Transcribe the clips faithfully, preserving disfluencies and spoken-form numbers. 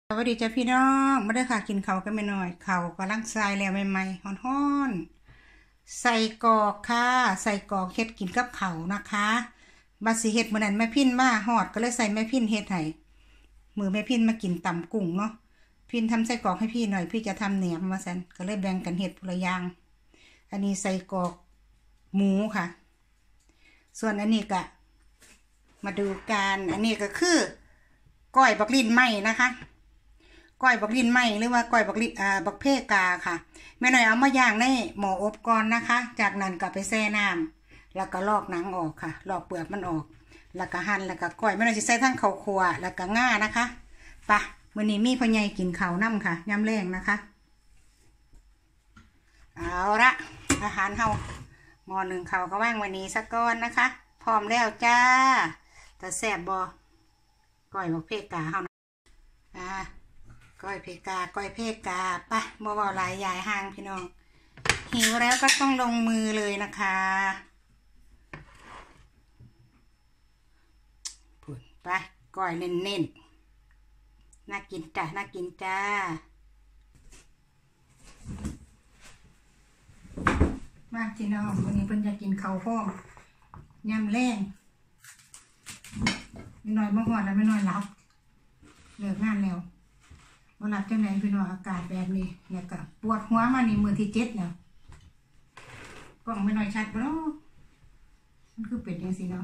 สวัสดีจ้าพี่น้องมาได้ค่ะกินเขาก็ไม่น้อยเขากำลังทรายแล้วใหม่ๆฮ้อนๆใส่กรอกค่ะใส่กรอกเฮ็ดกินกับเขานะคะบาสิเฮ็ดมื้อนั้นแม่พินมาฮอดก็เลยใส่แม่พินเฮ็ดให้มือแม่พินมากินตำกุ้งเนาะพินทำใส่กรอกให้พี่หน่อยพี่จะทำแหนมมาซั่นก็เลยแบ่งกันเฮ็ดผู้ละอย่างอันนี้ใส่กรอกหมูค่ะส่วนอันนี้ก็มาดูกันอันนี้ก็คือก้อยบักลิ้นไหมนะคะก้อยบักลิ้นไหมหรือว่าก้อยบักลิ้นอ่าบักเพกาค่ะแม่หน่อยเอามาย่างในหม้ออบก่อนนะคะจากนั้นก็ไปแช่น้ำแล้วก็ลอกหนังออกค่ะลอกเปลือกมันออกแล้วก็หั่นแล้วก็ก้อยแม่หน่อยสิใส่ทั้งข้าวคั่วแล้วก็ง่านะคะปะมื้อนี้มีพ่อใหญ่กินข้าวนำค่ะยามแลงนะคะเอาละอาหารเฮาหม้อหนึ่งข้าวก็ว่างวันนี้สักก้อนนะคะพร้อมแล้วจ้าแต่แซ่บบ่ก้อยบักเพกาเฮาอ่าก้อยเพกาก้อยเพกาปะบ่เว้าหลายยายห่างพี่น้องหิวแล้วก็ต้องลงมือเลยนะคะพูดไปก้อยเน้นๆน่ากินจ้าน่ากินจ้ามาพี่น้องวันนี้เพิ่นจะกินข้าวพร้อมยำแรงไม่น้อยบ่ฮอดแล้วไม่น้อยหลับเลิกงานแล้วบ่หลับจังได๋พี่น้องอากาศแบบนี้เนี่ยก็ปวดหัวมานี่มื้อที่เจ็ดแล้วกล้องไม่น้อยชัดบ่เนาะมันคือเป็นจังซี่เนาะ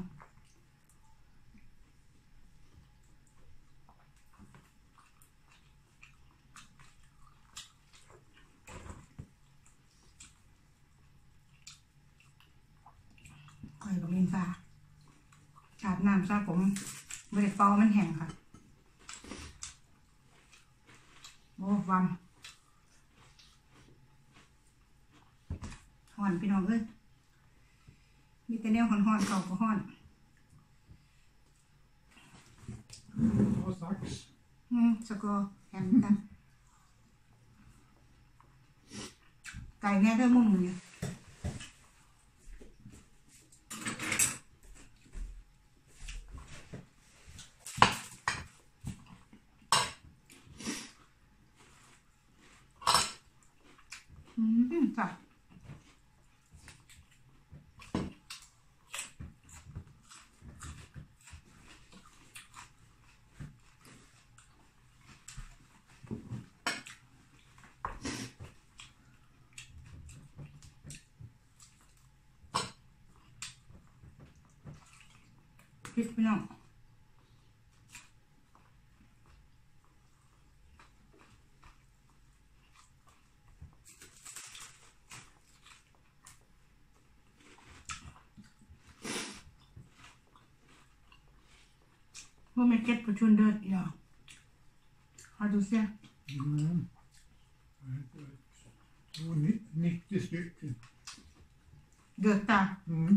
ก้อยบักลิ้นฟ้าอาบน้ำซะผมบ่ได้เป่ามันแห้งค่ะโอ้วันห่อนพี่น้องเอ้ยมีแต่แนวห่อนๆเข่าก็ห่อนอืมสกอแฮมกันไก่แน่เท่ามุมเนี่ยอืมจ้ะพริกพี่น้องว่าไม่เก็ตประชุนเดินอย่าhar du sett? Mm. Det var nittio stycken. Döda? Mm.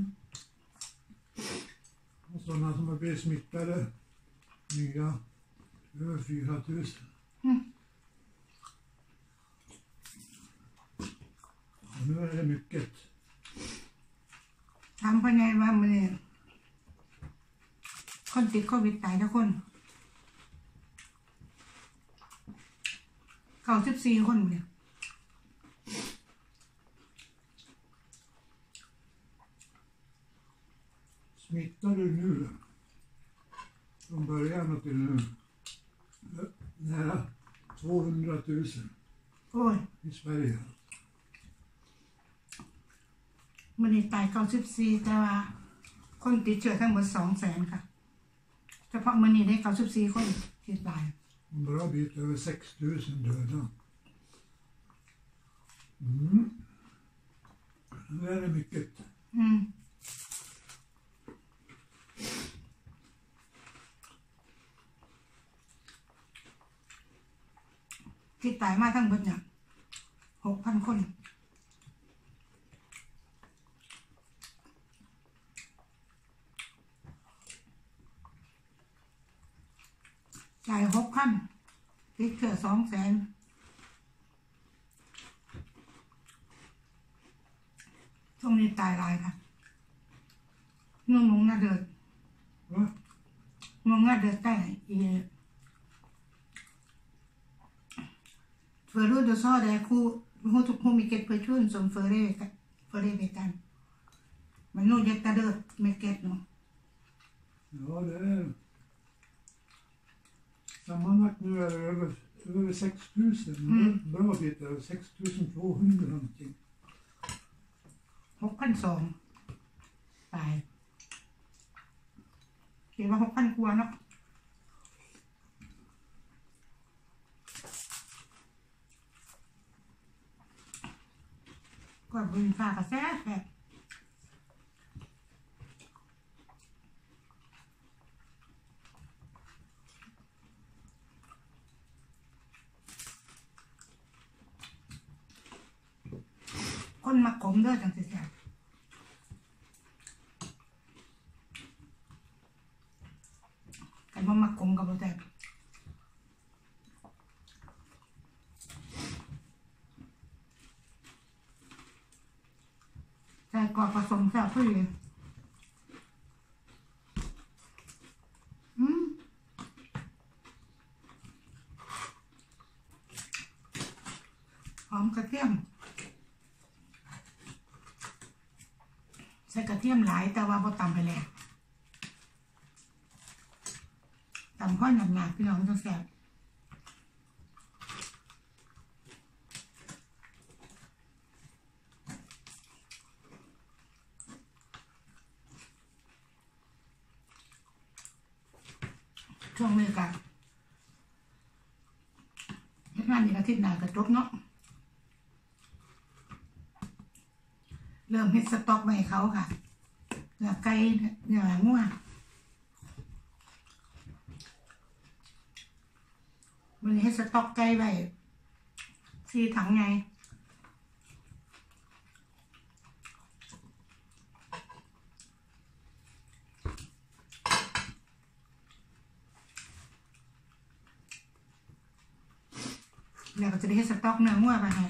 Och sådana som har blivit smittade, nya, över fyra tusen. Mm. Och nu är det mycket. ถามพ่อใหญ่ว่ามื้อนี้คนติดโควิดตายทุกคนเก้าสิบสี่คนเนี่ย Smittar du nu? Från början och till nu. Nära tvåhundratusen โอ้ย i Sverige. มื้อนี้ตายเก้าสิบสี่แต่ว่าคนติดเชื้อทั้งหมดสองแสนค่ะเฉพาะมื้อนี้ได้เก้าสิบสี่คนที่ตาย En bra bit över sex tusen döda. Mm. Nu är det mycket. อืมที่ตายมาทั้งหมดเนี่ยหกพันคนจ่ายหกพันติดเชื้อสองแสนช่วงนี้ตายหลายค่ะงงงงาเดือด Va? งงงาเดือดใต้อี Förut du sa det, hon, hon tog hon mycket person som före, före veckan. Men nu jättar det upp mycket nu. Ja, det är... Sammanlagt nu är det över, över sex tusen. Mm. Bra bit över sex tusen tvåhundra någonting. หกพันสองตายคิดว่าหกพันกว่าเนาะก็บุญฟ้ากระแสแค่คนมากลมด้วยจังสิแซ่บกันว่ามากลมกับบ่แซ่บใส่กรอกผสมแซ่บพอดีอืมหอมกระเทียมใส่กระเทียมหลายแต่ว่าพอตำไปแล้วตำข้อหนักๆพี่น้องต้องแซ่บช่วงนี้กันงานอีกอาทิตย์หน้าก็จบเนาะเริ่มเฮ็ดสต็อกไว้ให้เขาค่ะเนื้อไก่เนื้องัววันนี้เฮ็ดสต็อกไก่ไว้สี่ถังไงแล้วก็จะได้เฮ็ดสต็อกเนื้องัวไปให้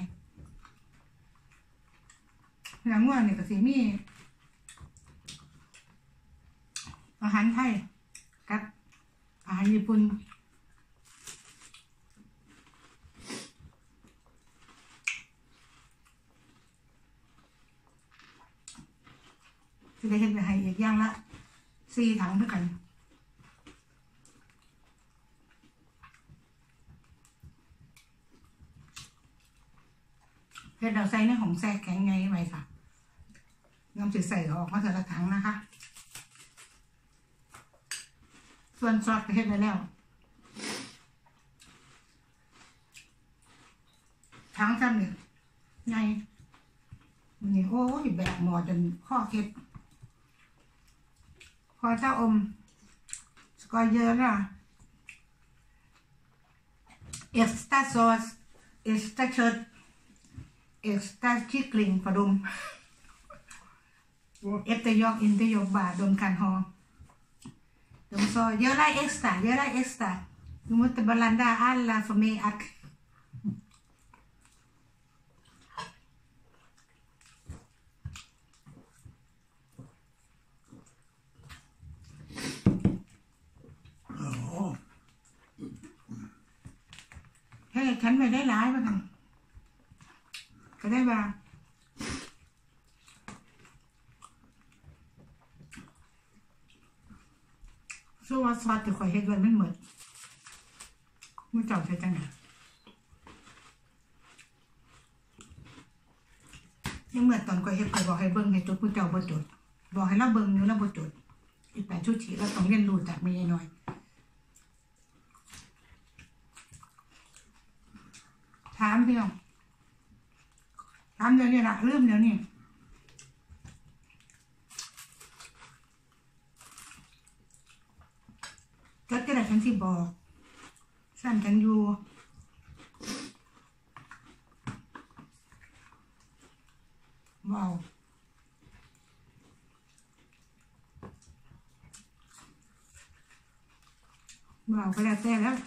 เนื้องัวเนี่ยก็สิมีอาหารไทยกับอาหารญี่ปุ่นจะได้เฮ็ดไปให้อีกอย่างละสี่ถังด้วยกันเฮ็ดเราใส่ในของแซ่แข็งไงไว้ค่ะน้ำจืดใส่ออกมาแต่ละถังนะคะส่วนซอสก็เฮ็ดไว้แล้วถังจำเนี่ยไงนี่โอ้ยแบกหมอจนข้อเค็ดพอเจ้าอมสกอยเยอะนะเอ็กซ์ตร้าซอสเอ็กซ์ตร้าเชิดextra kyckling för dem. Efter jag inte jobbar, de kan ha. De sa, göra extra, göra extra. Du måste blanda alla som är att. Ja. Hej, kan vi det live kan? ก็ได้ว่าสู้ว่าซอสจะคอยเฮ็ดไว้ไม่เหมือนมือเจ้าใช้จังไงยังเหมือนตอนคอยเฮ็ดคอยบอกให้เบิ้งให้จดผู้เจ้าบ่จดบอกให้เราเบิ้งอยู่แล้วบ่จดอีกแปดชุดฉีเราต้องเรียนรู้จากมีหน่อยถามพี่น้องทำเดี๋ยวนี้ละลืมเดี๋ยวนี้ก็จะได้ฉันที่บอกสั่นกันอยู่ว้าวว้าวก็แล้วแต่แล้ว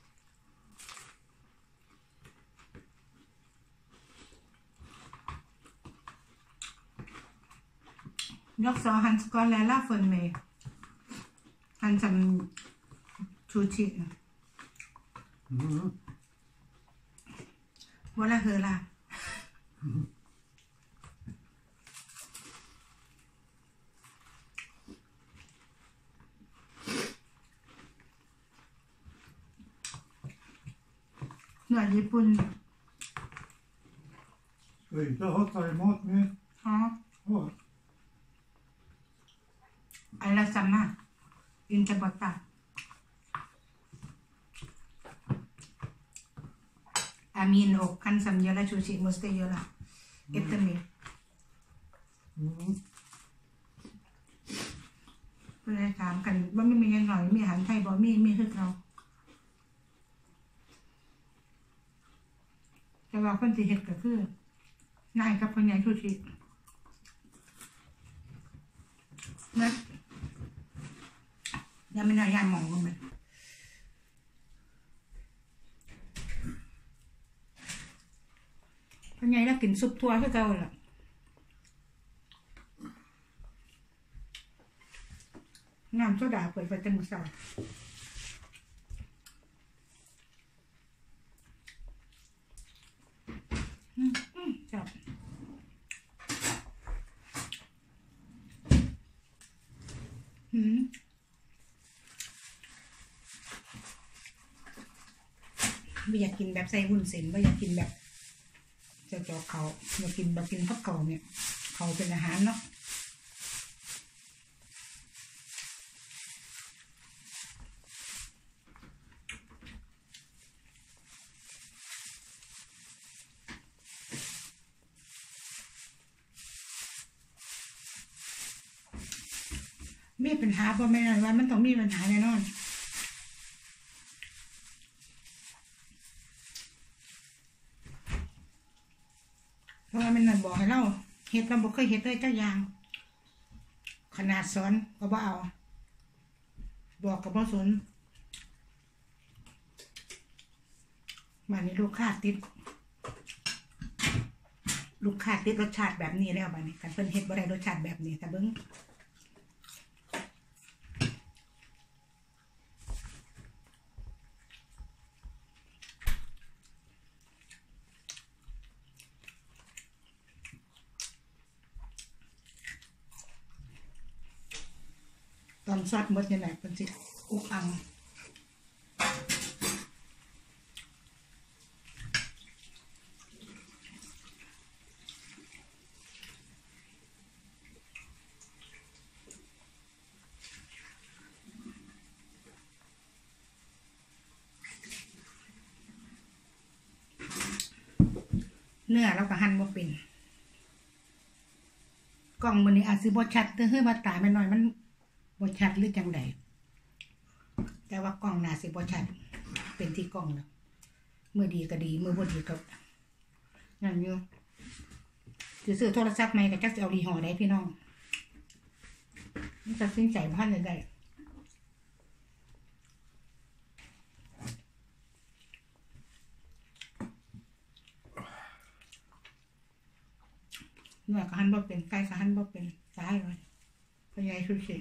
Jag sa han ska lära för mig. Han som tog till. Mm. วันละเฮอละเนื้อญี่ปุ่น Ska vi inte ha thaimat med? อ๋อ Ja. ไอละซัมมาอินจะบอตาอามีนโอคันซัมเยอะละชูชิมุสเตเยอะละเอตเม Mm. ก็เลยถามกันว่าไม่มียังหน่อยมีอาหารไทยบ่มีมีคือเราแต่ว่าคนที่เฮ็ดก็คือนายกับพ่อใหญ่ชูชินะยังไม่น่ายายมองมันเลยพ่อใหญ่แล้วกินซุปทั่วคือเก่าล่ะน้ำโซดาเปิดไฟตั้งสายอืมอืมจับอืมไม่อยากกินแบบใส่วุ้นเส้นไม่อยากกินแบบเจ้าจอเขาอยากกินแบบกินข้าวเก่าเนี่ยเขาเป็นอาหารเนาะมีปัญหาเพราะไม่นานว่ามันต้องมีปัญหาแน่นอนเพราะว่ามันนั่นบอกให้เราเฮ็ดเราบอกเคยเฮ็ดเลยเจ้าอย่างขนาดสอนก็บ่เอาบอกกับบ่สนมานี่ลูกค้าติดลูกค้าติดรสชาติแบบนี้แล้วบัดนี้กันเพิ่นเฮ็ดบ่ได้รสชาติแบบนี้แต่เบิ่งตอนซอสหมดนี่แหละเพิ่นสิอุกอังเนื้อเราก็หั่นบ่เป็นกล้องมื้อนี้อาจสิบ่ชัดแต่เฮ้ยว่าตาแม่น้อยมันบ่ชัดหรือจังไดแต่ว่ากล้องน่าสิบ่ชัดเป็นที่กล้องแล้วมื้อดีก็ดีมื้อบ่ดีก็นั่นอยู่สิซื้อโทรศัพท์ใหม่ก็จักสิเอายี่ห้อใดพี่น้องมันตัดสินใจบ่ทันได้ได้เนื้อก็หั่นบ่เป็นไก่ก็หั่นบ่เป็นตายเลยพ่อใหญ่สุดสิ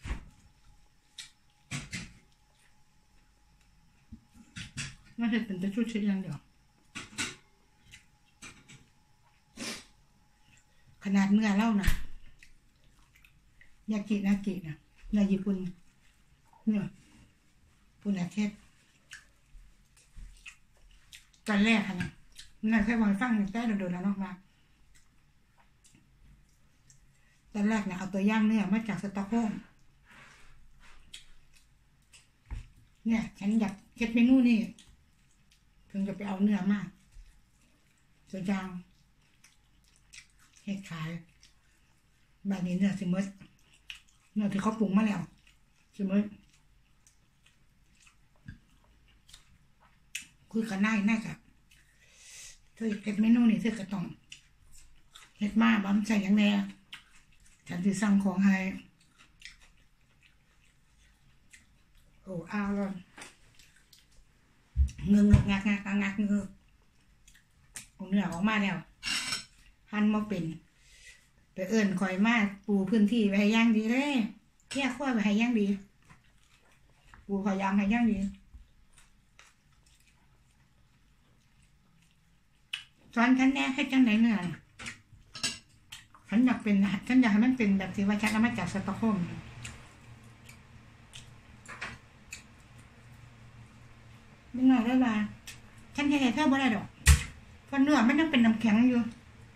มันเฮ็ดเป็นแต่ชุดชิอย่างเดียวขนาดเนื้อเล่านะยากินากินะเนื้อญี่ปุ่นเนื้อปุ่นอาเทศตอนแรกค่ะนะน่าแค่วันฟังได้โดนๆแล้วเนาะมาตอนแรกเนี่ยเอาตัวย่างเนื้อมาจากสต็อกโฮล์มเนี่ยฉันอยากเฮ็ดเมนูนี่ถึงจะไปเอาเนื้อมาส่วนจางเฮ็ดขายแบบนี้เนื้อสิมดเนื้อที่เขาปรุงมาแล้วสิมดคุยกันได้น่าจะเธอเฮ็ดเมนูนี่เธอก็ต้องเฮ็ดมาบ้ำใส่ยังไงฉันจะสั่งของให้โอ้เอาเลยเงือกงักงักงักเงือกเอาเนื้อออกมาแล้วหั่นมาเป็นไปเอิ้นคอยมาปูพื้นที่ไปให้ย่างดีเลยแยกขั้วไปให้ย่างดีปูขอยางให้ย่างดีสอนฉันแน่ให้จังไหนเนื้อฉันอยากเป็นฉันอยากให้มันเป็นแบบที่ว่าฉันเอามาจากสตอกโฮล์มไม่หน่อยได้ป่ะฉันเห็นเธอบ่ได้ดอกเพราะเนื้อมันยังเป็นน้ำแข็งอยู่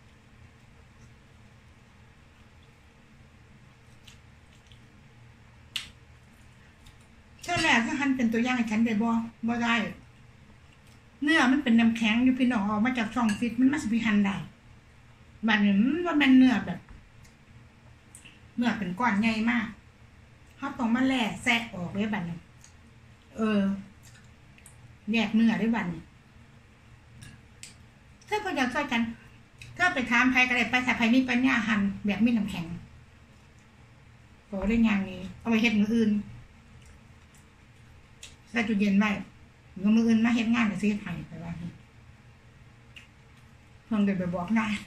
เธอแหละถ้าฉันเป็นตัวอย่างให้ฉันได้บ่บ่ได้เนื้อมันเป็นน้ำแข็งอยู่พี่น้องออกมาจากช่องฟิตมันมาสิพิหันได้บัดนี้มันว่ามันเนื้อแบบเนื้อเป็นก้อนใหญ่มากเขาต้องมาแล่แซะออกเลยบัดนี้เออแยกเนื้อได้บัดนี้ถ้าพออยากช่วยกันก็ไปถามใครก็ได้ไปถ้าใครมีปัญญาหั่นแบบมีน้ำแข็งก็ได้อย่างนี้เอาไปเฮ็ดมืออื่นใส่ตู้เย็นไว้เงินมืออื่นมาเฮ็ดงานก็สิเฮ็ดให้ไปว่าเพิ่นได้ไปบอกนาย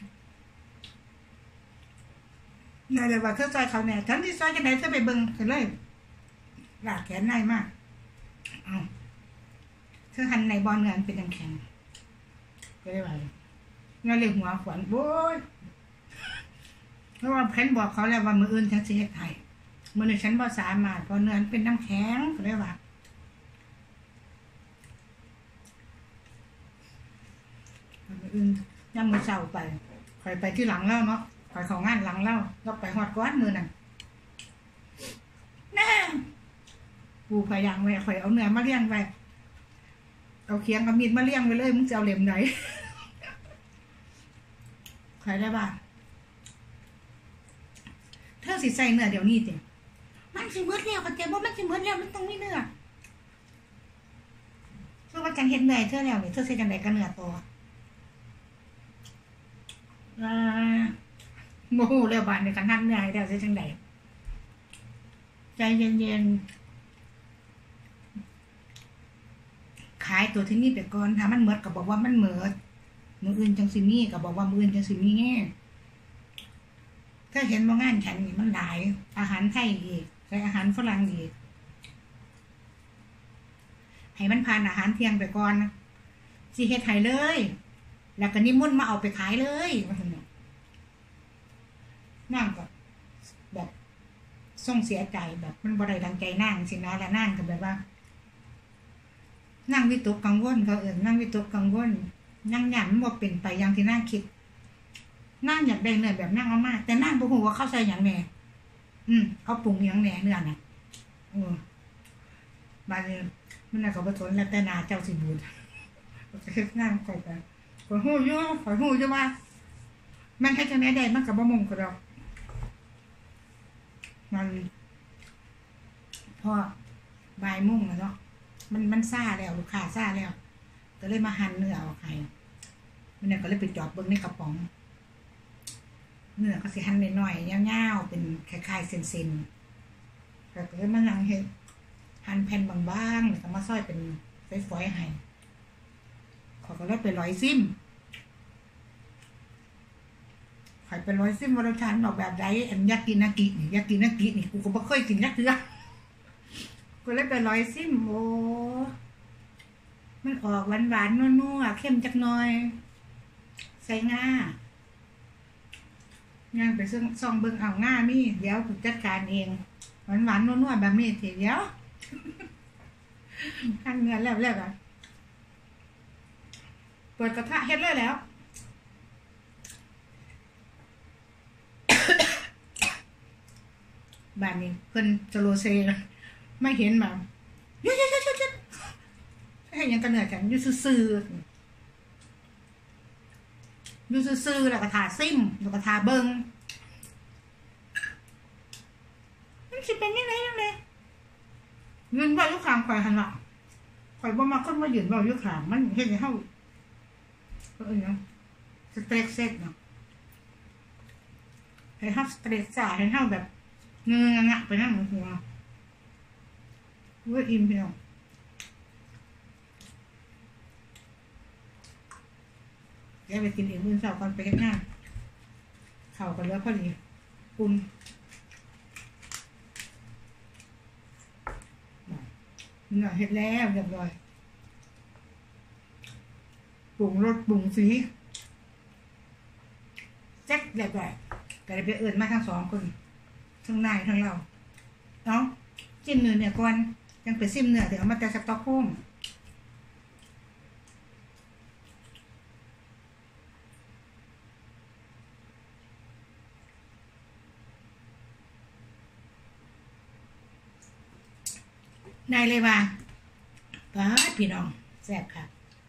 นายเลยว่าเธอซอยเขาแน่ฉันที่ซอยจังได๋เธอไปเบิ่งกันเลยลากแขนนายมากเอาเธอหั่นในบ่อเนื้อเป็นน้ำแข็งก็ได้ว่าเงาเลยหัวขวัญโว้ยเพราะว่าเพิ่นบอกเขาแล้วว่ามื้ออื่นฉันสิเฮ็ดให้มื้อนี้ฉันบ่สามารถเพราะเนื้อเป็นน้ำแข็งก็ได้ว่ามื้ออื่นยามมื้อเช้าไปค่อยไปที่หลังแล้วเนาะค่อยเข้างานหลังแล้วแล้วไปฮอดก่อนมื้อนั้นแม่ปูพยางไว้ค่อยเอาเนื้อมาเลี้ยงไว้เอาเคียงกับมีดมาเลี้ยงไว้เลยมึงจะเอาเล่มไหนใครได้บ้างเธอสิใส่เนื้อเดี๋ยวนี้สิมันสิเบิดแล้วกันเจ๊บ่มันสิเบิดแล้วมันต้องมีเนื้อเธอว่าจังเฮ็ดเนื้อเธอแล้วนี่เธอใส่จังได๋กับเนื้อตัวอ่าโมโหแล้วบาดนี้กันหั่นเนื้อให้แล้วใส่จังได๋ใจเย็นๆขายตัวที่นี่ไปก่อนถ้ามันหมดก็บอกว่ามันหมดมื้ออื่นจังสิมีก็บอกว่ามื้ออื่นจังสิมีแง่ถ้าเห็นว่างานฉันนี่มันหลายอาหารไทยอีกใส่อาหารฝรั่งอีกให้มันผ่านอาหารเที่ยงไปก่อนสิเฮ็ดให้เลยแล้วก็นิมนต์มาเอาไปขายเลยว่าซั่นน่ะนางก็แบบส่งเสียใจแบบมันบ่ได้ดังใจนางสินะแล้วนางก็แบบว่านั่งวิตกกังวลเขาเอิ้นนั่งวิตกกังวลนั่งหยันบ่เป็นไปอย่างที่นั่งคิดนั่งอยากได้เนื้อแบบนั่งเอามาแต่นั่งบ่ฮู้ว่าเขาใส่หยังแหน่อืมเขาปรุงหยังแหน่เนื้อน่ะเออบาดนี้มันน่ะก็บ่สนแล้วแต่หน้าเจ้าสิบูดก็เฮ็ดงานก่อยไปก็ฮู้อยู่ก็ฮู้อยู่ว่ามันเฮ็ดจังได๋ได้มันก็บ่มงก็ดอกมันพอบ่ายโมงแล้วเนาะมันมันซ่าแล้วลูกค้าซ่าแล้วก็เลยมาหั่นเนื้อเอาไข่มันเนี่ยก็เลยไปจอบเบิ่งในกระป๋องเนื้อก็สิหั่นน้อยๆยาวๆเป็นคล้ายๆเส้นๆแล้วก็เลยมานั่งเฮ็ดหั่นแผ่นบางๆแล้วก็มาซอยเป็นฝอยๆให้เขาก็เลยไปร้อยซิมไข่เป็นร้อยซิมว่ารสชาติออกแบบใดอันยากินากินี่ยากินากินี่กูก็บ่เคยกินจักเทื่อก็เลยไปร้อยซิมโอ้มันออกหวานๆนัวๆเข้มจักหน่อยใส่ง่าย่างไปซึ่งซองเบิ่งเอาง่ามีเดี๋ยวกูจัดการเองหวานๆนัวๆแบบนี้ทีเดียวหั่นเนื้อแล้วๆอ่ะเปิดกระทะเฮ็ดเลยแล้วบ้านนี้เพิ่นจะโลเซนะไม่เห็นมาเยอะๆๆๆให้ยังกันเนื้อกันอยู่ซื่อๆอยู่ซื่อๆแล้วก็ทาซิมแล้วก็ทาเบิ่งมันสิเป็นยังไงจังได๋ยืนเว้าอยู่ข้างข่อยหั่นล่ะข่อยบ่มักคนมายืนเว้าอยู่ข้างมันเฮ็ดให้เฮาเอิ้นหยังสเตรสเซตเนาะให้เฮาสเตรสซ่าให้เฮาแบบเงื้องะไปนั่งหัวเว้ยอิ่มพี่น้องแกไปกินอีกมื้อเช้าก่อนไปเฮ็ดงานข้าวก็เหลือพอดีปุ่นนี่น่ะเฮ็ดแล้วเรียบร้อยปรุงรสปรุงสีแหลกได้ก็เลยไปเอิญมาทั้งสองคนทั้งนายทั้งเราเนาะจิ้มเนื้อเนี่ยก่อนยังไปซิมเนื้อเดี๋ยวเอามาแต่สต๊อกโฮล์มนายเลยว่าป้าพี่น้องแซ่บค่ะ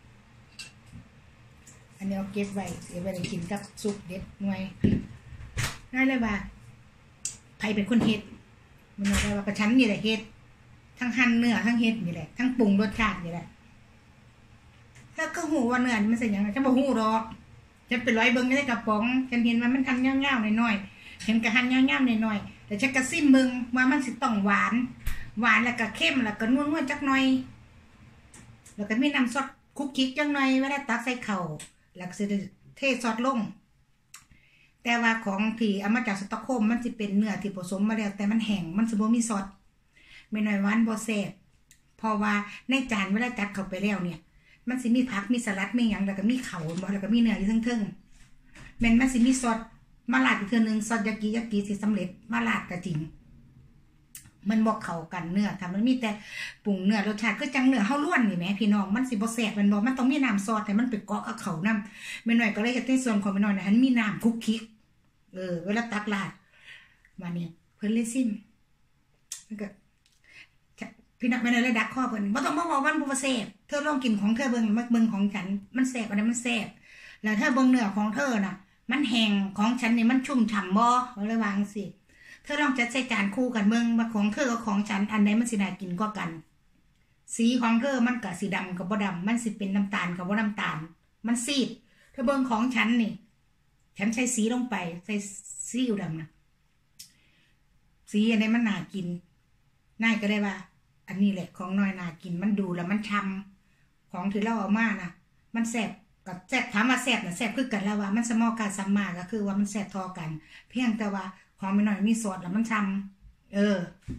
อันนี้เอาเก็บไว้เสียไว้กินกับซุปเด็ดหน่วยนายเลยว่าใครเป็นคนเฮ็ดมันบอกว่าประชันนี่แหละเฮ็ดทั้งหั่นเนื้อทั้งเฮ็ดนี่แหละทั้งปรุงรสชาตินี่แหละแล้วก็หูว่าเนื้อมันใส่ยังไงฉันบอกหูดอกฉันไปร้อยเบิ้งในกระป๋องฉันเห็นว่ามันทำเงี้ยวๆหน่อยๆฉันก็หั่นเงี้ยวๆหน่อยๆแต่ฉันก็ซิมเบิ้งว่ามันสิต้องหวานหวานแล้วก็เข้มแล้วก็นวลๆจักหน่อยแล้วก็มีน้ำซอสคุกคิกจักหน่อยเวลาตักใส่เข่าแล้วก็จะเทซอสลงแต่ว่าของที่เอามาจากสต็อกโฮล์มมันจะเป็นเนื้อที่ผสมมาแล้วแต่มันแห้งมันสิบ่มีซอสไม่น้อยหวานบ่แซ่บเพราะว่าในจานเวลาจัดเข้าไปแล้วเนี่ยมันสิมีผักมีสลัดมีหยังแล้วก็มีเข่าบ่แล้วก็มีเนื้ออยู่เทิงๆแม่นมันสิมีซอสมาลาดอีกเทื่อนึงซอสยากิยากิสิสำเร็จมาลาดก็จริงมันบ่เข้ากันเนื้อค่ะมันมีแต่ปรุงเนื้อรสชาติก็จังเนื้อเฮาล้วนนี่แหมพี่น้องมันสิบ่แซ่บมันบ่มันต้องมีน้ำซอสให้มันไปเกาะกับเขานำแม่น้อยก็เลยเฮ็ดในส่วนของแม่น้อยน่ะมันมีน้ำคุกคิกเออเวลาตักลาดมาเนี่ยเพิ่นเลยซิมมันก็พี่น้องแม่น้อยเลยดักคอเพิ่นบ่ต้องมาบอกว่ามันบ่แซ่บเธอลองกินของเธอเบิ่งมาเบิ่งของฉันมันแซ่บอันนั้นมันแซ่บแล้วเธอเบิ่งเนื้อของเธอน่ะมันแห้งของฉันนี่มันชุ่มฉ่ำบ่ก็เลยวาจังซี่เธอลองจัดใส่จานคู่กันเบิ่งว่าของเธอกับของฉันอันใดมันสิน่ากินกว่ากันสีของเธอมันก็สีดำกับบ่ดำมันสิเป็นน้ำตาลกับบ่น้ำตาลมันซีดเธอเบิ่งของฉันนี่ฉันใช้สีลงไปใส่ซีอิ๊วดำนะสีอันนี้มันน่ากินนายก็ได้ว่าอันนี้แหละของน้อยน่ากินมันดูแล้วมันช้ำของที่เราเอามานะมันแซ่บกับแซ่บถามว่าแซ่บนะแซ่บคือกันแล้วว่ามันสมอการซัมมาก็คือว่ามันแซ่บทอกันเพียงแต่ว่าของไม่น้อยมีซอสแล้วมันช้ำเออ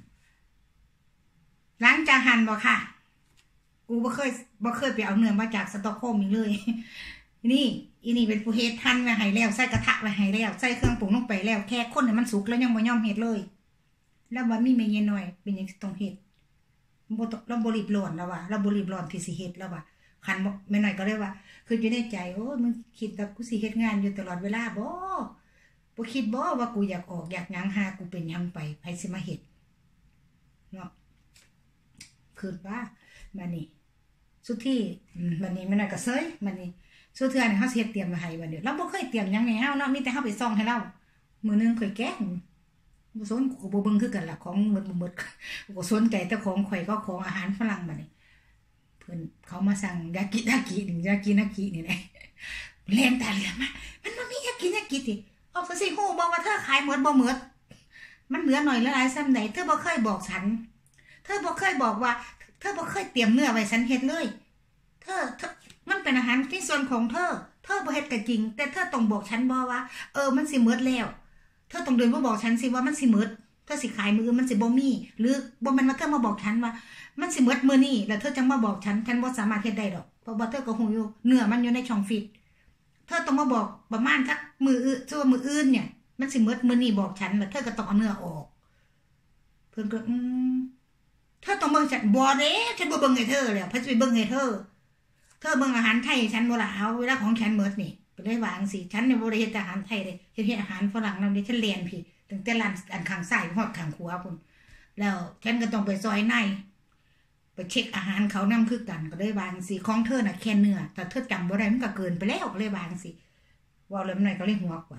ล้างจานหั่นบ่ค่ะกูบ่เคยบ่เคยไปเอาเนื้อมาจากสต็อกโฮล์มอีกเลยนี่อีนี่เป็นผู้เฮ็ดหั่นไว้ให้แล้วใส่กระทะไว้ให้แล้วใส่เครื่องปรุงลงไปแล้วแค่คนให้มันสุกแล้วยังบ่ยอมเฮ็ดเลยแล้วว่ามีแม่ยายน้อยเป็นหยังต้องเฮ็ดบ่เราบ่รีบร้อนแล้วว่ะเราบ่รีบร้อนที่สิเฮ็ดแล้วว่ะคันแม่น้อยก็เลยว่าคืออยู่ในใจโอ้มึงคิดว่ากูสิเฮ็ดงานอยู่ตลอดเวลาบ่บ่คิดบ่ว่ากูอยากออกอยากหยังหากูเป็นหยังไปไผสิมาเฮ็ดเนาะคือว่าบัดนี้สุดที่บัดนี้แม่น้อยก็เซยบัดนี้สุดเทื่อนี่เฮาสิเฮ็ดเตรียมไว้ให้บัดนี้เราบ่เคยเตรียมหยังให้เฮาเนาะมีแต่เฮาไปซ่องให้เรามื้อนึงข่อยแกงบ่สนกูบ่เบิ่งคือกันล่ะของหมดบ่หมดกูก็สนใจแต่ของข่อยก็ของอาหารฝรั่งบัดนี้เพิ่นเขามาสั่งยากิยากินี่ยากินากินี่แหละแล่นตาเหลือมามันบ่มียากิยากิติออกซะสิฮู้บ่ว่าเธอขายหมดบ่หมดมันเหลือหน่อยละหลายซ้ำใดเธอบ่เคยบอกฉันเธอบ่เคยบอกว่าเธอบ่เคยเตรียมเนื้อไว้ฉันเฮ็ดเลยเธอเธอมันเป็นอาหารที่ส่วนของเธอเธอบ่เฮ็ดก็จริงแต่เธอต้องบอกฉันบ่ว่าเออมันสิหมดแล้วเธอต้องเดินมาบอกฉันสิว่ามันสิหมดเธอสิขายมื้อมันสิบ่มีหรือบ่แม่นว่าเธอมาบอกฉันว่ามันสิหมดมื้อนี้แล้วเธอจังมาบอกฉันฉันบ่สามารถเฮ็ดได้ดอกเพราะว่าเธอก็ฮู้อยู่เนื้อมันอยู่ในช่องฟรีซเธอต้องมาบอกประมาณสักมื้ออื่นชั่วมื้ออื่นเนี่ยมันสิหมดมื้อนี้บอกฉันแล้วเธอก็ต้องเอาเนื้อออกเพิ่นก็อืมเธอต้องเบิ่งฉันบ่เด้ฉันบ่เบิ่งให้เธอแล้วเพิ่นสิไปเบิ่งให้เธอเธอเบิ่งอาหารไทยฉันบ่ล่ะเอาเวลาของฉันหมดนี่ก็เลยวาจังซี่ฉันเนี่ยบ่ได้เฮ็ดอาหารไทยเด้เฮ็ดอาหารฝรั่งนำเด้ฉันเรียนพี่ตั้งแต่ร้านอันข้างซ้ายฮอดข้างขวาพุ่นแล้วฉันก็ต้องไปซอยในไปเช็คอาหารเขานำคือกันก็เลยวาจังซี่ของเธอน่ะแค่เนื้อแต่เธอจำบ่ได้มันก็เกินไปแล้วก็เลยวาจังซี่ว่าแล้วหน่อยก็เลยหัวกวน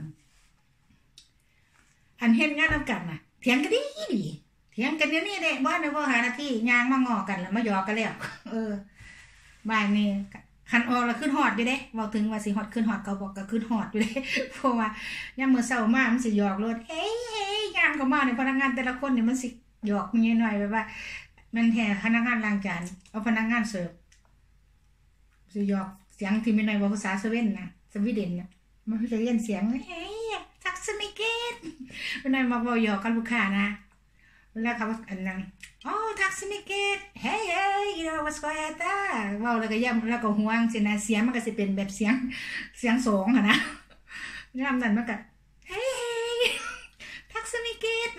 อันเฮ็ดงานนำกันน่ะเถียงกันดีดีเถียงกันเดี๋ยวนี้เด้บ่ได้บ่หาหน้าที่ย่างมางอกันแล้วมาหยอกกันแล้วเออบ้านนี้คันออกแล้วขึ้นฮอดอยู่เด้เว้าถึงว่าสิฮอดขึ้นฮอดก็บอกก็ขึ้นฮอดอยู่เด้เพราะว่ายามมื้อเช้ามามันสิหยอกรถเอ้ยๆย่างเข้ามาในพนักงานแต่ละคนนี่มันสิหยอกมีหน่อยแบบว่ามันแท้พนักงานล้างจานเอาพนักงานเสิร์ฟสิหยอกเสียงที่มีหน่อยว่าภาษาสวีเดนน่ะสวีเดนน่ะมันจะเรียนเสียงเฮ้ยทักษมิเกตมีหน่อยมาเว้าหยอกกับลูกค้านะเวลาเขาอันนั้นอ๋อทักษมิเกตเฮ้ยๆ you know what's going on เว้าแล้วก็ย่ำแล้วก็ห่วงสินะเสียงมันก็สิเป็นแบบเสียงเสียงสองหั่นนะยามนั้นมันก็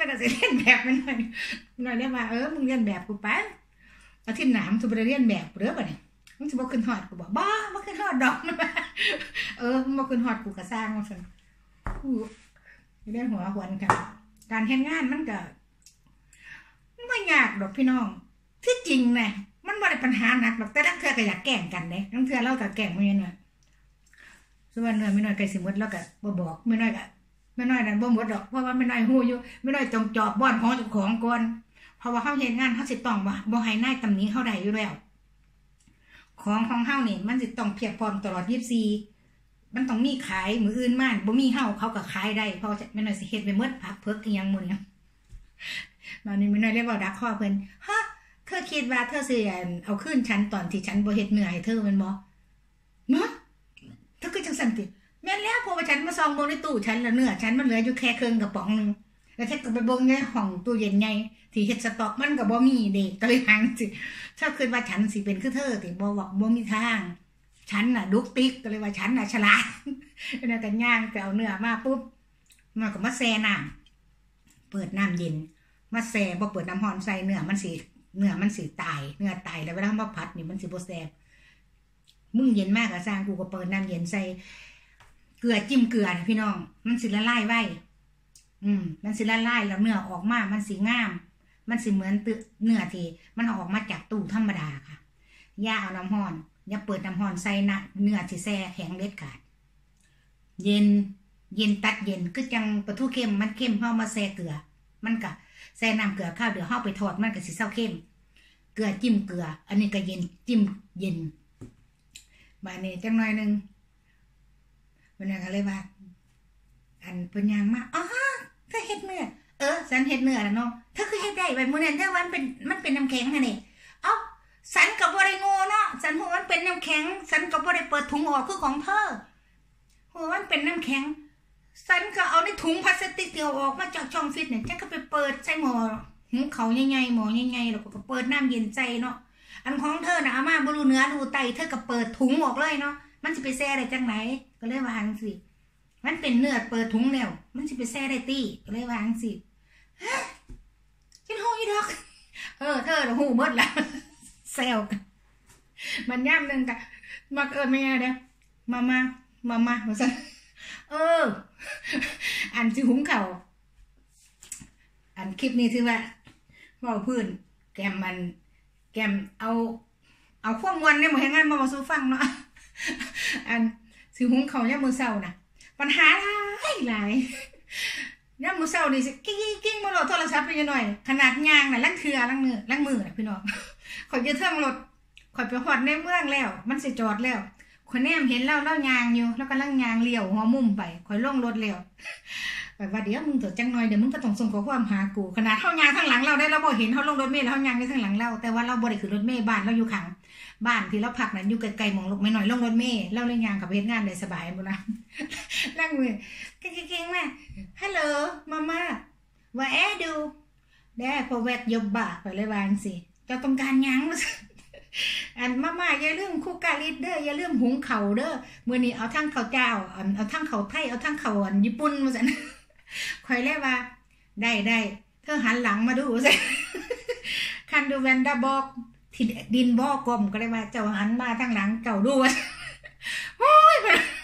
ก็สิเรียนแบบมันหน่อยหน่อยได้ว่าเออมึงเรียนแบบกูไปอาทิตย์หน้ามึงสิบ่ได้เรียนแบบเด้อบัดนี้มึงสิบ่ขึ้นฮอดกูบ่บ่บ่ขึ้นฮอดดอกเออมึงบ่ขึ้นฮอดกูก็สร้างว่าซั่นอู้เรื่องหัวหวนกันการเฮ็ดงานมันก็มันบ่ยากดอกพี่น้องที่จริงน่ะมันบ่ได้ปัญหาหนักดอกแต่ลางเทื่อก็อยากแกล้งกันเด้ลางเทื่อเราก็แกล้งมื้อนี้น่ะส่วนเนื้อไม่น้อยใกล้สิหมดแล้วก็บ่บอกไม่น้อยก็ไม่น้อยนั่นบ่หมดดอกเพราะว่าไม่น้อยฮู้อยู่ไม่น้อยต้องจอบบ่อนของเจ้าของก่อนเพราะว่าเฮาเฮ็ดงานเฮาสิต้องว่าบ่ให้นายตำหนิเฮาได้อยู่แล้วของของเฮานี่มันสิต้องเพียบพร้อมตลอดยี่สิบสี่มันต้องมีขายมื้ออื่นมาบ่มีเฮาเขาก็ขายได้เพราะไม่น้อยสิเฮ็ดไปหมดผักเพิกอีหยังหมดเนี่ยมานี่ไม่น้อยเลยเว้าดักคอเพิ่นฮะเธอคิดว่าเธอสิเอาคืนฉันตอนที่ฉันบ่เฮ็ดเหนื่อยให้เธอแม่นบ่เนาะเธอคือจังซั่นติแม่นแล้วเพราะว่าฉันมาซองเบิ่งในตู้ฉันแล้วเนื้อฉันมันเหลืออยู่แค่ครึ่งกระป๋องนึงแล้วฉันก็ไปเบิ่งในห้องตู้เย็นใหญ่ที่เฮ็ดสต็อกมันก็บ่มีเด้ก็เลยหังสิถ้าคิดว่าฉันสิเป็นคือเธอติบ่ว่าบ่มีทางฉันน่ะดุกติ๊กก็เลยว่าฉันน่ะฉลาดแล้วก็ย่างไปเอาเนื้อมาปุ๊บมันก็มาแช่น้ำเปิดน้ำเย็นมาแช่บ่เปิดน้ำร้อนใส่เนื้อมันสิเนื้อมันสิตายเนื้อตายแล้วเวลามาผัดนี่มันสิบ่แซ่บมึงเย็นมากก็สร้างกูก็เปิดน้ำเย็นใส่เกลือจิ้มเกลือพี่น้องมันสิละลายไว้อืมมันสิละลายแล้วเนื้อออกมามันสิงามมันสิเหมือนเนื้อที่มันออกมาจากตู้ธรรมดาค่ะอย่าเอาน้ำร้อนอย่าเปิดน้ำร้อนใส่นะเนื้อที่แช่แข็งเด็ดขาดเย็นเย็นตัดเย็นคือจังปลาทูเค็มมันเค็มเฮามาแช่เกลือมันก็แช่น้ำเกลือข้าวเดี๋ยวเฮาไปทอดมันก็สิเศร้าเค็มเกลือจิ้มเกลืออันนี้ก็เย็นจิ้มเย็นบาดนี้จังหน่อยนึงมันก็เลยว่าอันเพิ่นย่างมาอ๋อเธอเฮ็ดเนื้อเออฉันเฮ็ดเนื้อแล้วเนาะเธอคือเฮ็ดได้บัดมื้อนั้นเธอว่ามันเป็นมันเป็นน้ำแข็งหั่นนี่เอ้าฉันก็บ่ได้โง่เนาะฉันฮู้ว่ามันเป็นน้ำแข็งฉันก็บ่ได้เปิดถุงออกคือของเธอฮู้ว่ามันเป็นน้ำแข็งฉันก็เอาในถุงพลาสติกที่เอาออกมาจากช่องฟิตเนี่ยฉันก็ไปเปิดใส่หม้อหุงข้าวใหญ่ๆหม้อใหญ่ๆแล้วก็เปิดน้ำเย็นใส่เนาะอันของเธอน่ะอาม่าบ่รู้เนื้อรู้ไตเธอก็เปิดถุงออกเลยเนาะมันสิไปแช่ได้จังไหนก็เลยว่าจังซี่มันเป็นเนื้อเปิดถุงแล้วมันสิไปแช่ได้ติก็เลยว่าจังซี่ฮะฉันฮู้อีดอกเออเธอน่ะฮู้หมดแล้วแซวกันมันย่ำนึงก็มักเอิ้นแม่เด้อมามามามาว่าซั่นเอออันสิหุงข้าวอันคลิปนี้ถือว่าเว้าพื้นแกมมันแกมเอาเอาความม่วนในหมู่แห่งงานมาเว้าสู่ฟังเนาะอันสิหุงข้าวยามมื้อเช้าน่ะปัญหาหลายหลายยามมื้อเช้านี่สิกิ้งๆบ่รอโทรศัพท์ไปหน่อยขนาดย่างน่ะลังเทื่อลังมือลังมือน่ะพี่น้องข่อยอยู่เทิงรถข่อยไปฮอดในเมืองแล้วมันสิจอดแล้วข่อยแนมเห็นแล้วแล้วย่างอยู่แล้วกำลังย่างเลี้ยวหัวมุมไปข่อยลงรถแล้วไปว่าเดี๋ยวมึงตัวจังหน่อยเดี๋ยวมึงก็ต้องส่งข้อความหากูขนาดเฮาย่างข้างหลังเราได้เราบ่เห็นเฮาลงรถเมล์แล้วเฮาย่างอยู่ข้างหลังเราแต่ว่าเราบ่ได้ขึ้นรถเมล์บ้านเราอยู่ข้างบ้านที่เราพักนั้นอยู่ไกลๆมองลงไม่น้อยลงรถเมล์เราเลยย่างกับเฮ็ดงานได้สบายบ่ล่ะนั่งมือเก่งๆแม่ฮัลโหลมาม่าว่าแอดูแด้พอแวดยบบ่าไปเลยวาจังซี่เจ้าต้องการหยังอันมาม่าอย่าลืมคุกกะลิดเด้ออย่าลืมหุงข้าวเด้อมื้อนี้เอาทั้งข้าวเจ้าอันเอาทั้งข้าวไทยเอาทั้งข้าวอันญี่ปุ่นว่าซั่นข่อยเลยว่าได้ๆเธอหันหลังมาดูซั่นคันดูแวนดาบอกที่ดินบ่กลมก็เลยว่าเจ้าหันมาทางหลังเจ้าดูโอ้ย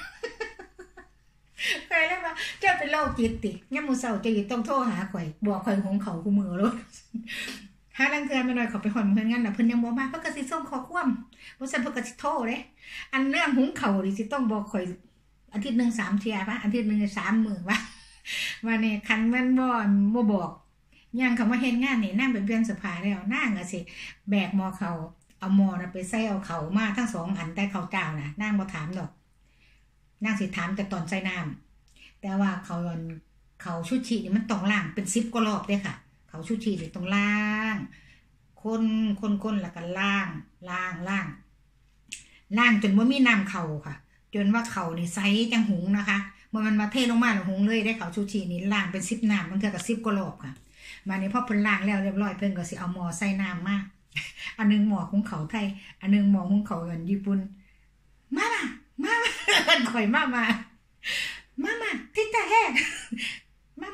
ข่อยเลยว่าเจ้าเป็นโรคจิตติยามมื้อเช้าเจ้าต้องโทรหาข่อยบอกข่อยหุงข้าวคู่มื้อโลดหาลังเทื่อแม่น้อยเขาไปฮอดเพิ่นงั้นน่ะเพิ่นยังบ่มาเพิ่นก็สิส่งข้อความบ่ซั่นเพิ่นก็สิโทรเด้อันเรื่องหุงข้าวนี่สิต้องบอกข่อยอาทิตย์นึงสามเที่ยป่ะอาทิตย์นึงสามมื้อป่ะว่านี่คันแม่นบ่บ่บอกย่างเข้ามาเฮ็ดงานนี่นางไปเปลี่ยนเสื้อผ้าแล้วนางก็สิแบกหม้อข้าวเอาหม้อน่ะไปใส่เอาข้าวมาทั้งสองอันแต่ข้าวเจ้าน่ะนางบ่ถามดอกนางสิถามแต่ตอนใส่น้ำแต่ว่าข้าวข้าวชุชินี่มันต้องล้างเป็นสิบกว่ารอบเด้ค่ะเขาชูชีเลยต้องล้างคนคนคนแล้วก็ล้างล้างล้างล้างจนว่ามีน้ำเข่าค่ะจนว่าเข่านี่ใสจังหุงนะคะเมื่อมันมาเทลงมาแล้วหุงเลยได้เขาชูชีนี่ล้างเป็นสิบน้ำมันเท่ากับสิบกว่ารอบค่ะมาในพอเพิ่นล้างแล้วเรียบร้อยเพิ่นก็สิเอาหม้อใส่น้ำมาอันนึงหม้อหุงเขาไทยอันนึงหม้อหุงเขากันญี่ปุ่นมามามาข่อยมามามามาทิตาแฮมามา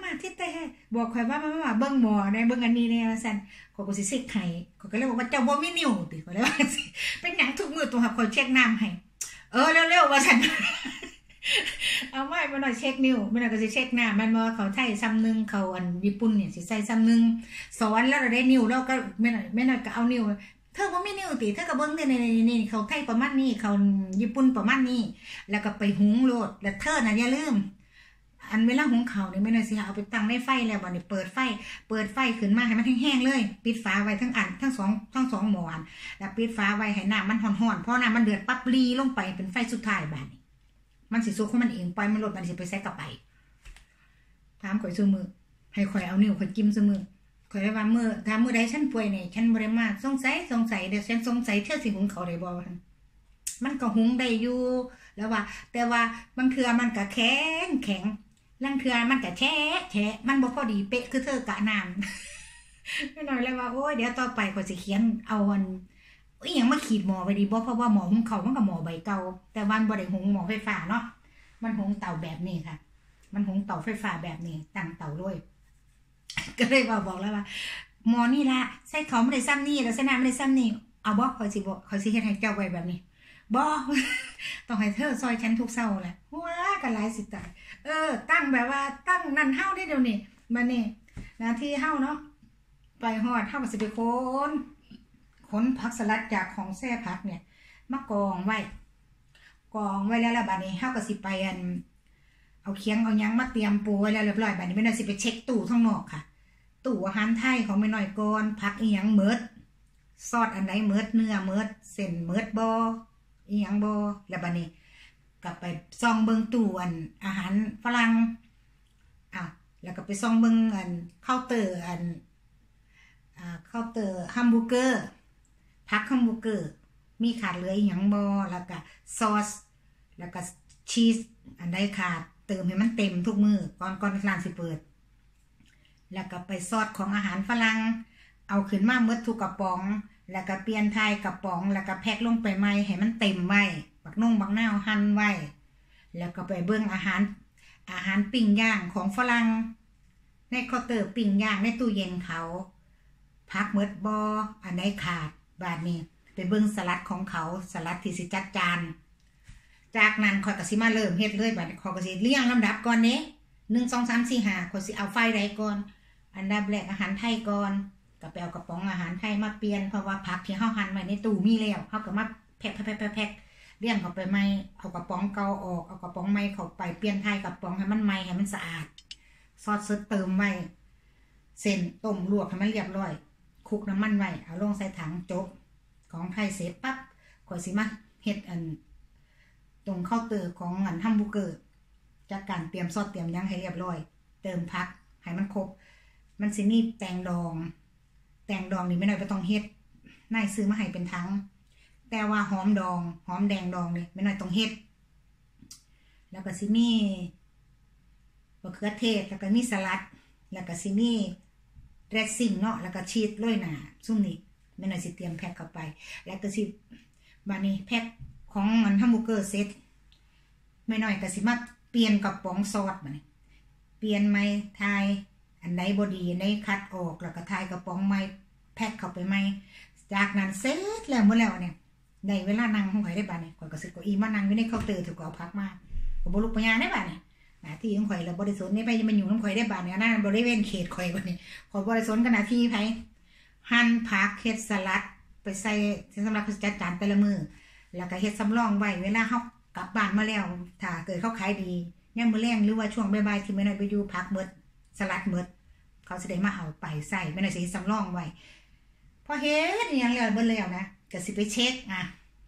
มาที่แต่บอกข่อยว่ามามาเบิ่งหมอในเบิ่งอันนี้แน่ว่าซั่นข่อยก็สิเช็คให้ข่อยก็เลยบอกว่าเจ้าบ่มีนิ้วติข่อยเลยว่าสิเป็นหยังทุกมื้อตัวหับข่อยเช็คน้ำให้เออเร็วๆว่าซั่นเอาไว้มาหน่อยเช็คนิ้วมันก็สิเช็คน้ำมันบ่เขาไทยซ้ำนึงเขาอันญี่ปุ่นเนี่ยสิใส่ซ้ำนึงสอนแล้วได้นิ้วแล้วก็แม่น่ะแม่น่ะก็เอานิ้วเธอบ่มีนิ้วติเธอก็เบิ่งนี่ๆๆเขาไทยประมาณนี้เขาญี่ปุ่นประมาณนี้แล้วก็ไปหุงโลดแล้วเธอน่ะอย่าลืมอันเวลาหุงข้าวนี่แม่น่ะสิเอาไปตั้งในไฟแล้วบัดนี้เปิดไฟเปิดไฟขึ้นมาให้มันแห้งๆเลยปิดฝาไว้ทั้งอันทั้งสองทั้งสองหม้ออันแล้วปิดฝาไว้ให้น้ำมันร้อนๆพอน้ำมันเดือดปั๊บรีลงไปเป็นไฟสุดท้ายบัดนี้มันสิสุกของมันเองปล่อยมันลดมันสิไปใส่กระไปถามข่อยซุมื้อให้ข่อยเอานิ้วข่อยจิ้มซุมื้อข่อยว่ามื้อถ้ามื้อใดฉันป่วยนี่ฉันบ่ได้มาสงสัยสงสัยเดี๋ยวฉันสงสัยเธอสิหุงข้าวได้บ่มันก็หุงได้อยู่แล้วว่าแต่ว่าบางเทื่อมันก็แข็งแข็งลังเทื่อมันก็แฉะแฉะมันบ่พอดีเป๊ะคือเธอกะน้ำไม่น้อยเลยว่าโอ้ยเดี๋ยวต่อไปข่อยสิเขียนเอาอันอีหยังมาขีดหม้อไว้ดีบ่เพราะว่าหม้อหุงข้าวมันก็หม้อใบเก่าแต่ว่าบ่ได้หุงหม้อไฟฟ้าเนาะมันหุงเตาแบบนี้ค่ะมันหุงเตาไฟฟ้าแบบนี้ตั้งเตาเลยก็เลยว่าบอกแล้วว่าหม้อนี่ล่ะใส่ข้าวไม่ได้ซ้ำนี่แล้วใส่น้ำไม่ได้ซ้ำนี่เอาบ่ข่อยสิบ่ข่อยสิเฮ็ดให้เจ้าไว้แบบนี้บ่ต้องให้เธอซอยฉันทุกเช้าแหละว้าก็หลายสิตายเออตั้งแบบว่าตั้งนั่นเฮาได้เดี๋ยวนี้บัดนี้หน้าที่เฮาเนาะไปฮอดเฮาก็สิไปโคนขนผักสลัดจากของแซ่ผักเนี่ยมากองไว้กองไว้แล้วล่ะบัดนี้เฮาก็สิไปอันเอาเคียงเอาหยังมาเตรียมปูไว้แล้วเรียบร้อยบัดนี้แม่น้อยสิไปเช็คตู้ข้างนอกค่ะตู้อาหารไทยของแม่น้อยก่อนผักอีหยังหมดซอสอันไหนหมดเนื้อหมดเส้นหมดบ่อีหยังบ่แล้วบัดนี้กลับไปซ่องเบิ่งตู้อันอาหารฝรั่งอ่ะแล้วก็ไปซ่องเบิ่งอันเคาน์เตอร์อันอ่าเคาน์เตอร์แฮมเบอร์เกอร์ผักแฮมเบอร์เกอร์มีขาดเหลืออีหยังบ่แล้วก็ซอสแล้วก็ชีสอันใดขาดเติมให้มันเต็มทุกมื้อก่อนก่อนร้านสิเปิดแล้วก็ไปซอสของอาหารฝรั่งเอาขึ้นมาหมดทุกกระป๋องแล้วก็เปลี่ยนทายกระป๋องแล้วก็แพ็คลงไปใหม่ให้มันเต็มไว้บักนุ่งบักนาวหั่นไว้แล้วก็ไปเบิ่งอาหารอาหารปิ้งย่างของฝรั่งในเคาน์เตอร์ปิ้งย่างในตู้เย็นเขาพักหมดบ่อันไหนขาดบาดนี้ไปเบิ่งสลัดของเขาสลัดที่สิจัดจานจากนั้นข่อยก็สิมาเริ่มเฮ็ดเลยบาดนี้ข่อยก็สิเรียงลำดับก่อนเด้หนึ่ง สอง สาม สี่ ห้าข่อยสิเอาไฟใดก่อนอันดับแรกอาหารไทยก่อนก็ไปเอากระป๋องอาหารไทยมาเปลี่ยนเพราะว่าผักที่เฮาหั่นไว้ในตู้มีแล้วเฮาก็มาแพ็คๆๆๆเรียงเข้าไปใหม่เอากระป๋องเก่าออกเอากระป๋องใหม่เข้าไปเปลี่ยนไทยกระป๋องให้มันใหม่ให้มันสะอาดซอสสดเติมไว้เส้นต้มลวกให้มันเรียบร้อยคลุกน้ำมันไว้เอาลงใส่ถังจบของไทยเสร็จปั๊บข่อยสิมาเฮ็ดอันตรงเคาน์เตอร์ของอันแฮมเบอร์เกอร์จากการเตรียมซอสเตรียมหยังให้เรียบร้อยเติมผักให้มันครบมันสิมีแตงดองแตงดองนี่ไม่น้อยบ่ต้องเฮ็ดนายซื้อมาให้เป็นถังแต่ว่าหอมดองหอมแดงดองนี่ไม่น้อยต้องเฮ็ดแล้วก็สิมีมะเขือเทศแล้วก็มีสลัดแล้วก็สิมีเดรสซิ่งเนาะแล้วก็ชีสโรยหน้าซุ่มนี่ไม่น้อยสิเตรียมแพ็คเข้าไปแล้วก็สิบัดนี้แพ็คของอันแฮมเบอร์เกอร์เสร็จไม่น้อยก็สิมาเปลี่ยนกระป๋องซอสบัดนี้เปลี่ยนใหม่ทายอันไหนบ่ดีอันไหนคัดออกแล้วก็ทายกระป๋องใหม่แพ็คเข้าไปใหม่จากนั้นเสร็จแล้วหมดแล้วเนี่ยได้เวลานั่งของข่อยได้บัดนี้ข่อยก็สิเก้าอี้มานั่งอยู่ในเคาน์เตอร์ถูกเอาพักมาก็บ่ลุกไปย่างได้บัดนี้หน้าที่ของข่อยแล้วบ่ได้สนนี่ไปมันอยู่นำข่อยได้บัดนี้นะบริเวณเขตข่อยบัดนี้ข่อยบ่ได้สนกับหน้าที่ไผหั่นผักเฮ็ดสลัดไปใส่สำหรับจัดจานแต่ละมื้อแล้วก็เฮ็ดสำรองไว้เวลาเฮากลับบ้านมาแล้วถ้าเกิดเขาขายดียามมื้อแลงหรือว่าช่วงบ่ายๆที่มื้อนั้นไปอยู่ผักหมดสลัดหมดเขาสิได้มาเอาไปใส่ไม่ได้สิสำรองไว้พอเฮ็ดอีหยังแล้วเบิดแล้วนะก็สิไปเช็คอ่ะ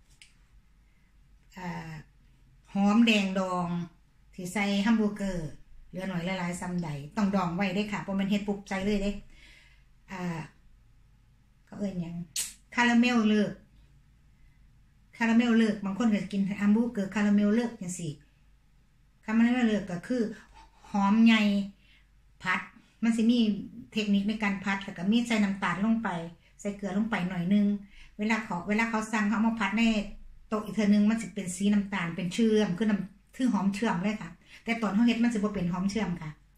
อ่าหอมแดงดองที่ใส่แฮมเบอร์เกอร์เหลือหน่อยหลายๆซำใดต้องดองไว้เด้ค่ะบ่แม่นเฮ็ดปุ๊บใส่เลยเด้อ่าเขาเอิ้นหยังคาราเมลเลิกคาราเมลเลิกบางคนก็กินแฮมเบอร์เกอร์คาราเมลเลิกจังซี่คาราเมลเลิกก็คือหอมใหญ่ผัดมันสิมีเทคนิคในการผัดแล้วก็มีใส่น้ำตาลลงไปใส่เกลือลงไปหน่อยนึงเวลาเขาเวลาเขาสั่งเขามาผัดในโต๊ะอีกเทื่อนึงมันสิเป็นสีน้ำตาลเป็นเชื่อมคือน้ำคือหอมเชื่อมเลยค่ะแต่ตอนเฮาเฮ็ดมันสิบ่เป็นหอมเชื่อมค่ะแ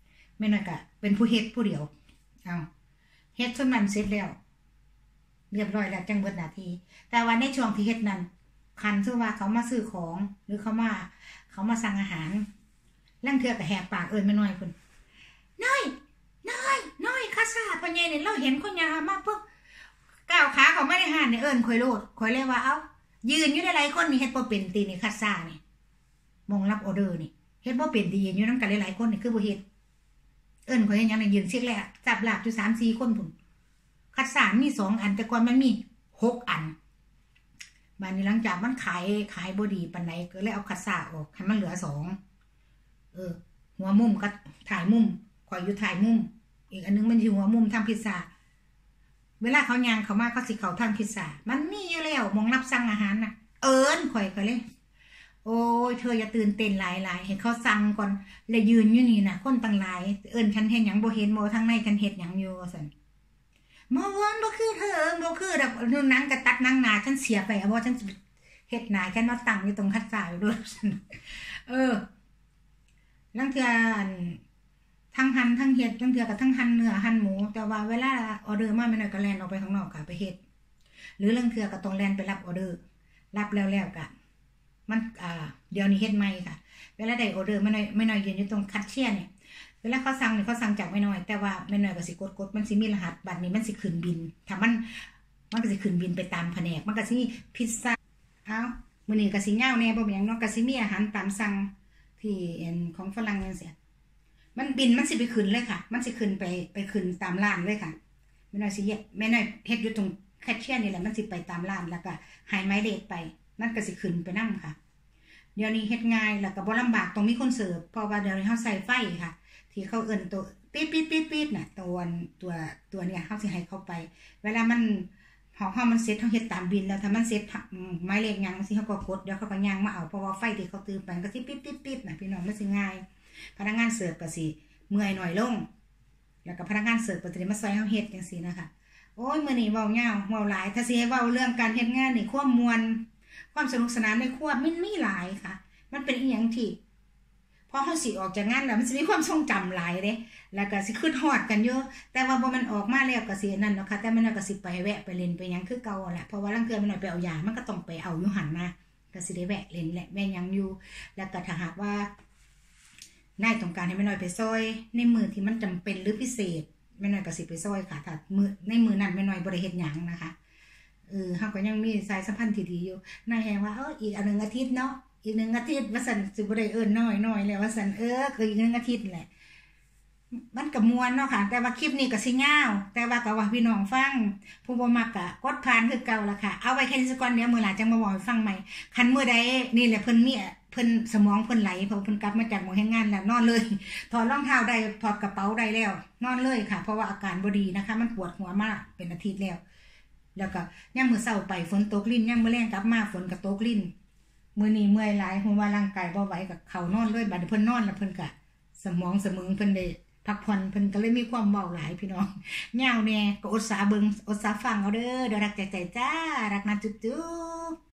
ม่น้อยก็เป็นผู้เฮ็ดผู้เดียวเอาเฮ็ดส่วนนั้นเสร็จแล้วเรียบร้อยแล้วจังเบิดหน้าที่แต่ว่าในช่วงที่เฮ็ดนั้นคันซื่อว่าเขามาซื้อของหรือเขามาเขามาสั่งอาหารลังเทื่อก็แหกปากเอิ้นแม่น้อยพุ่นน้อยน้อยน้อยคาซาพ่อใหญ่นี่เราเห็นคนยามาปุ๊บก้าวขาเขาไม่ได้ห่านนี่เอิ้นข่อยโลดข่อยเลยว่าเอ้ายืนอยู่ได้หลายคนนี่เฮ็ดบ่เป็นตีนี่คาซานี่มองรับออเดอร์นี่เฮ็ดบ่เป็นตียืนอยู่นำกันหลายๆคนนี่คือบ่เฮ็ดเอิ้นข่อยเฮ็ดหยังนี่ยืนเช็คแล้วจับลาบอยู่ สามสี่ คนพุ่นคาซามีสองอันแต่ก่อนมันมีหกอันบัดนี้หลังจากมันขายขายบ่ดีปานใดก็เลยเอาคาซาออกให้มันเหลือสองเออหัวมุมก็ถ่ายมุมข่อยอยู่ถ่ายมุมอีกอันนึงมันอยู่หัวมุมทำพิซซ่าเวลาเขาย่างเขามาเขาสิเขาทำพิซซ่ามันมีอยู่แล้วมองรับสั่งอาหารน่ะเอิ้นข่อยก็เลยโอ้ยเธออย่าตื่นเต้นหลายๆให้เขาสั่งก่อนแล้วยืนอยู่นี่น่ะคนต่างหลายเอิ้นฉันเฮ็ดหยังบ่เห็นบ่ทางในฉันเฮ็ดหยังอยู่ว่าซั่นบ่วอนบ่คือเธอบ่คือดอกหนังกระตัดหนังหน้าฉันเสียไปเอาบ่ฉันเฮ็ดหน้าฉันมาตั้งอยู่ตรงคัดซ่าอยู่ด้วยซั่นเออลังเทื่อทั้งหั่นทั้งเฮ็ดทั้งเทื่อกับทั้งหั่นเนื้อหั่นหมูแต่ว่าเวลาออเดอร์มาไม่น้อยก็แล่นออกไปข้างนอกค่ะไปเฮ็ดหรือเรื่องเทื่อก็ต้องแล่นไปรับออเดอร์รับแล้วๆก็มันอ่าเดี๋ยวนี้เฮ็ดใหม่ค่ะเวลาได้ออเดอร์ไม่น้อยไม่น้อยยืนอยู่ตรงคัชเชียร์เนี่ยเวลาเขาสั่งนี่เขาสั่งจากไม่น้อยแต่ว่าไม่น้อยก็สิกดๆมันสิมีรหัสบัตรนี้มันสิขึ้นบินถ้ามันมันก็สิขึ้นบินไปตามแผนกมันก็สิพิซซ่าเอ้ามื้อนี้ก็สิยาวแน่บ่เป็นหยังเนาะก็สิมีอาหารตามสั่งที่อันของฝรั่งจังซี่มันบินมันสิไปขึ้นเลยค่ะมันสิขึ้นไปไปขึ้นตามร้านเลยค่ะแม่น้อยสิเฮ็ดแม่น้อยเฮ็ดอยู่ตรงแคชเชียร์นี่แหละมันสิไปตามร้านแล้วก็ให้หมายเลขไปมันก็สิขึ้นไปนำค่ะเดี๋ยวนี้เฮ็ดง่ายแล้วก็บ่ลำบากต้องมีคนเสิร์ฟเพราะว่าเดี๋ยวนี้เฮาใส่ไฟค่ะที่เขาเอิ้นตัวปี๊ดๆๆๆน่ะตัวตัวตัวเนี่ยเฮาสิให้เข้าไปเวลามันของเฮามันเสร็จเฮาเฮ็ดตามบินแล้วถ้ามันเสร็จหมายเลขหยังสิเฮาก็กดเดี๋ยวเขาก็ย่างมาเอาเพราะว่าไฟที่เขาตื้อไปก็สิปี๊ดๆๆน่ะพี่น้องมันสิง่ายพนักงานเสิร์ฟก็สิเมื่อยหน่อยลงแล้วก็พนักงานเสิร์ฟก็สิมาซอยเฮาเฮ็ดจังซี่นะคะโอ้ยมื้อนี้เว้ายาวเว้าหลายถ้าสิให้เว้าเรื่องการเฮ็ดงานนี่ความม่วนความสนุกสนานในครัวมันมีหลายค่ะมันเป็นอีหยังที่พอเฮาสิออกจากงานแล้วมันสิมีความทรงจำหลายเด้แล้วก็สิคิดฮอดกันเยอะแต่ว่าบ่มันออกมาแล้วก็สินั่นเนาะค่ะแต่มันก็สิไปแวะไปเล่นไปหยังคือเก่าแหละเพราะว่าลางเทื่อมันหน่อยไปเอายามันก็ต้องไปเอาอยู่หั่นนะก็สิได้แวะเล่นแหละแม่ยังอยู่แล้วก็ถ้าหากว่านายต้องการให้แม่น้อยไปซอยในมือที่มันจำเป็นหรือพิเศษแม่น้อยก็สิไปซอยค่ะถ้ามือในมือนั้นแม่น้อยบ่ได้เฮ็ดหยังนะคะเออเฮาก็ยังมีสายสัมพันธ์ที่ดีอยู่นายแฮงว่าเอออีกอันนึงอาทิตย์เนาะอีกหนึ่งอาทิตย์ว่าซั่นสิบ่ได้เอิ้นน้อยๆแล้วว่าซั่นเออคืออีกหนึ่งอาทิตย์แหละมันก็ม่วนเนาะค่ะแต่ว่าคลิปนี้ก็สิยาวแต่ว่าก็ว่าพี่น้องฟังผู้บ่มักก็กดผ่านคือเก่าล่ะค่ะเอาไว้แค่นี้สักก่อนเดี๋ยวมื้อหลังจังมาบอกให้ฟังใหม่คันมื้อใดนี่แหละเพิ่นมีเพิ่นสมองเพิ่นไหลเพราะเพิ่นกลับมาจากหม้องเฮ็ดงานแล้วนอนเลยถอดรองเท้าได้ถอดกระเป๋าได้แล้วนอนเลยค่ะเพราะว่าอาการบ่ดีนะคะมันปวดหัวมากเป็นอาทิตย์แล้วแล้วก็ยามมื้อเช้าไปฝนตกลิ้นยามมื้อแลงกลับมาฝนก็ตกลิ้นมื้อนี้เมื่อยหลายเพราะว่าร่างกายบ่ไหวก็เข้านอนเลยบัดนี้เพิ่นนอนแล้วเพิ่นก็สมองสมึงเพิ่นได้พักผ่อนเพิ่นก็เลยมีความเว้าหลายพี่น้องยาวแน่ก็อดสาเบิ่งอดสาฟังเอาเด้อเดี๋ยวรักใจๆจ้ารักนะจุ๊บๆ